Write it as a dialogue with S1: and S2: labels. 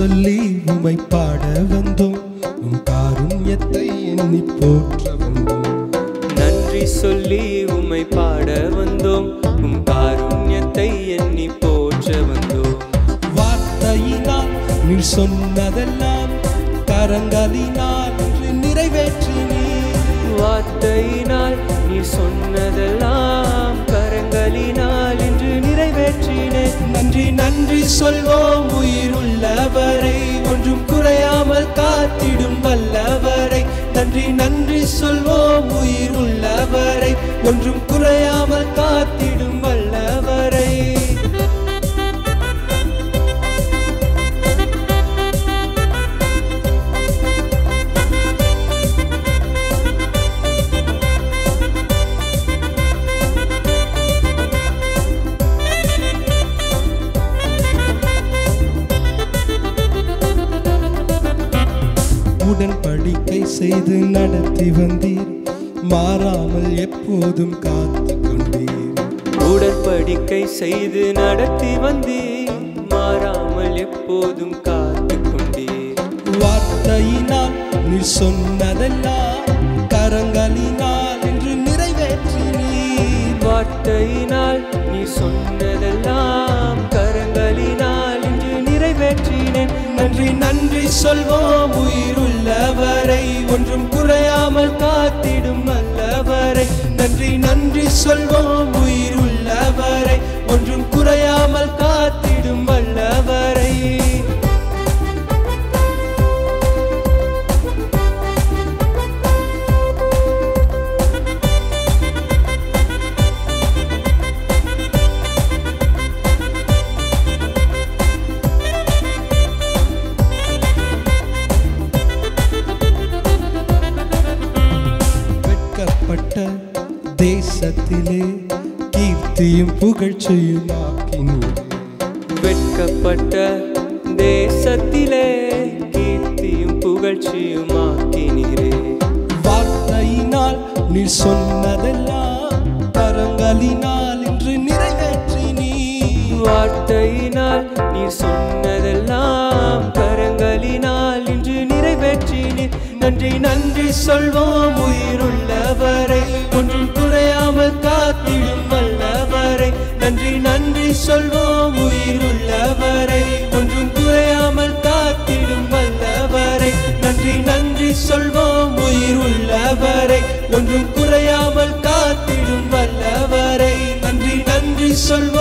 S1: சொல்லி உமை பாட வந்தோம், உம் காருண்யத்தை எண்ணி போற்ற வந்தோம்.
S2: நன்றி சொல்லி உம்மை பாட வந்தோம், உம் காருண்யத்தை எண்ணி போற்ற வந்தோம்.
S1: வார்த்தையினால் நீர் சொன்னதெல்லாம் கரங்களினால் இன்று நிறைவேற்றினீர்.
S2: வார்த்தையினால் நீர் சொன்னதெல்லாம் கரங்களினால் இன்று நிறைவேற்றினேன்.
S1: நன்றி நன்றி சொல்வோம் உயிர் உள்ளவரை, ஒன்றும் குறையாமல் காத்திடும் வல்லவரை. நன்றி நன்றி சொல்வோம் உயிர் உள்ளவரை, ஒன்றும் குறையாமல் காத்திடும் வல்லவரை. உடன்படிக்கை செய்து நடத்தி வந்தீர், மாறாமல் எப்போதும் காத்து கொண்டீர்.
S2: உடன்படிக்கை செய்து நடத்தி வந்தீர், மாறாமல் எப்போதும் காத்து கொண்டீர்.
S1: வார்த்தையினால் நீர் சொன்னதெல்லாம் கரங்களினால் என்று நிறைவேற்றினீர்.
S2: வார்த்தையினால் நீர் சொன்னதெல்லாம் கரங்களினால் இன்று நிறைவேற்றினேன்.
S1: நன்றி நன்றி சொல்வோம் உயிர் உள்ளவரை, ஒன்றும் குறையாமல் காத்திடும் வல்லவரை. நன்றி நன்றி சொல்வோம் உயிர் உள்ளவரை, ஒன்றும் குறையாமல் காத்திடும் வல்லவரை. தேசத்திலே கீர்த்தியும் புகழ்ச்சியுமாக்கினீர்.
S2: வெட்கப்பட்ட தேசத்திலே கீர்த்தியும் புகழ்ச்சியுமாக்கினீரே.
S1: வார்த்தையினால் நீர் சொன்னதெல்லாம் கரங்களினால் இன்று நிறைவேற்றினீர்.
S2: வார்த்தையினால் நீர் சொன்னதெல்லாம் கரங்களினால் இன்று நிறைவேற்றினீர். நன்றி நன்றி சொல்வோம் உயிருள்ளவரை, ஒன்றும் குறையாமல் காத்திடும் வல்லவரை. நன்றி நன்றி சொல்வோம் உயிருள்ளவரை, ஒன்றும் குறையாமல் காத்திடும் வல்லவரை. நன்றி நன்றி சொல்வோம் உயிருள்ளவரை, ஒன்றும் குறையாமல் காத்திடும் வல்லவரை. நன்றி நன்றி சொல்வோம்